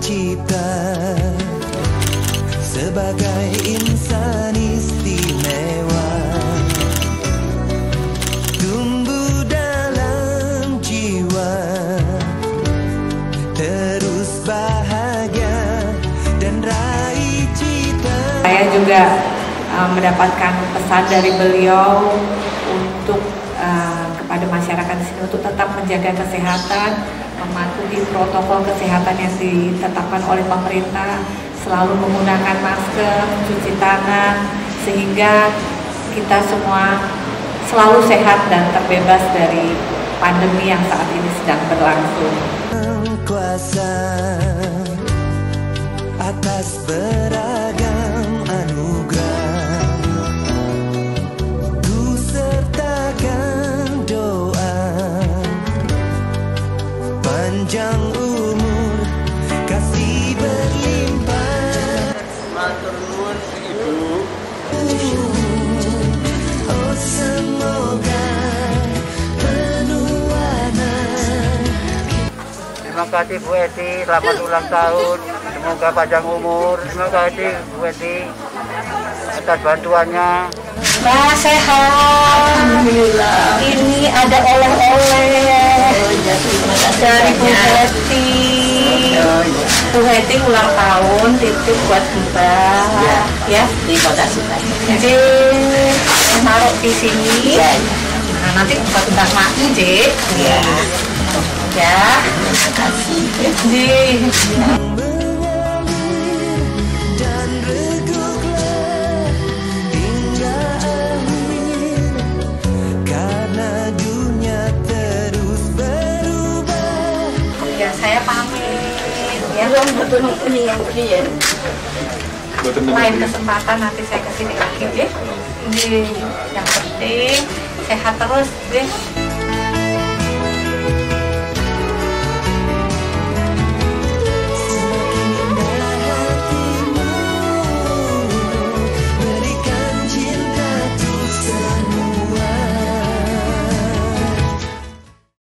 tercipta sebagai insan istimewa, tumbuh dalam jiwa, terus bahagia dan raih cita. Saya juga mendapatkan pesan dari beliau untuk kepada masyarakat di sini untuk tetap menjaga kesehatan, mematuhi protokol kesehatan yang ditetapkan oleh pemerintah, selalu menggunakan masker, cuci tangan, sehingga kita semua selalu sehat dan terbebas dari pandemi yang saat ini sedang berlangsung. Kuasa atas beragam anugerah, ku sertakan doa panjang umur, kasih berlimpah. Matur nuwun Ibu. Oh semoga penuh warna. Terima kasih Bu Eti, selamat ulang tahun. Semoga panjang umur. Terima kasih Bu Eti atas bantuannya. Mbak sehat. Alhamdulillah. Ini ada oleh-oleh dari Bu Heti. Bu Heti ulang tahun, titip buat Mbak. Ya, terima kasih banyak. Jadi taruh di sini. Nah, nanti buat Mbak Makmu, Cik. Ya. Ya. Terima kasih. Jadi. Dan reguklah hingga akhir, karena dunia terus berubah. Ya, saya pamit. Ya, lain kesempatan nanti saya kesini lagi, ya. Yang penting sehat terus, deh.